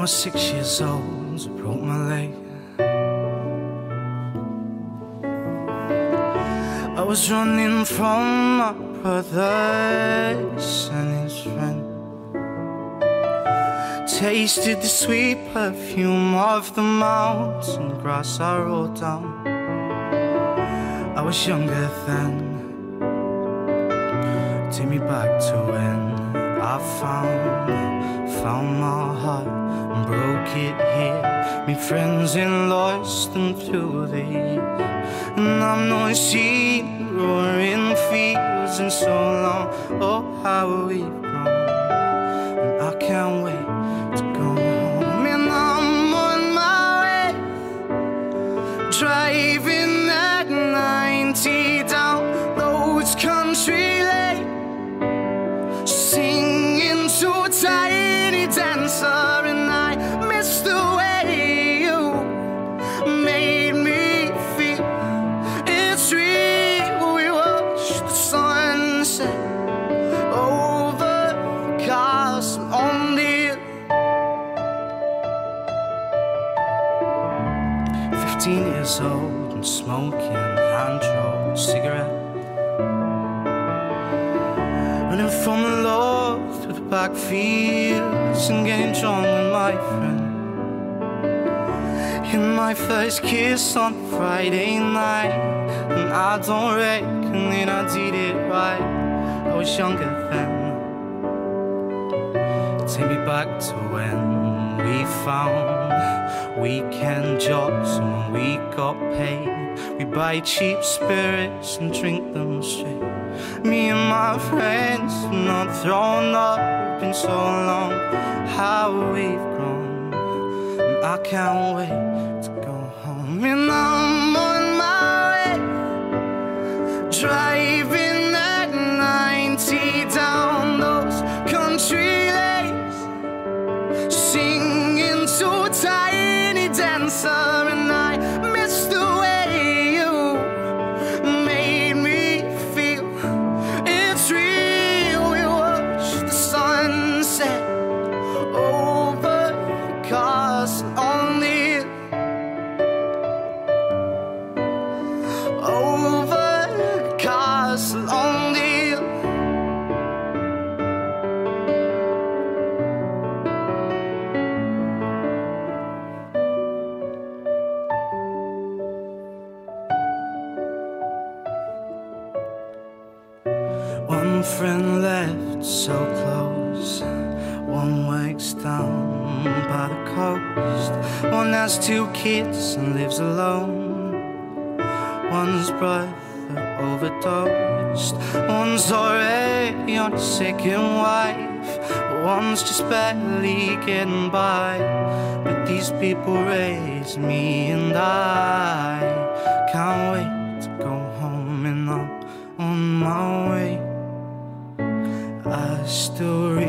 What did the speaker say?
was 6 years old, I broke my leg. I was running from my brothers and his friend. Tasted the sweet perfume of the mountain grass I rolled down. I was younger then. Take me back to when I found my heart and broke it here. Me friends in Royston through the years, and I've not seen roaring fields in so long. Oh, how we've grown, and I can't wait to go home. And I'm on my way, driving at 90 down those country lanes, singing to a tiny dancer, and I miss the way you made me feel. It's real. We watch the sunset over castle on the hill. 15 years old and smoking hand-rolled cigarette, running from the Lord through the back fields and getting drunk with my friend. In my first kiss on Friday night, and I don't reckon that I did it right. I was younger then. Take me back to when we found weekend jobs, and when we got paid, we buy cheap spirits and drink them straight. Me and my friends have not thrown up in so long. How we've grown, and I can't wait to go home. And I'm on my way, driving at 90 down those country lanes, singing to a tiny dancer, and I miss the way you made me feel. It's real. We watch the sunset over the castle on the hill, over the castle on the hill. One friend left so close, one works down by the coast, one has 2 kids and lives alone, one's brother overdosed, one's already on his second wife, one's just barely getting by. But these people raise me, and I can't wait to go home. And I'm on my way. I still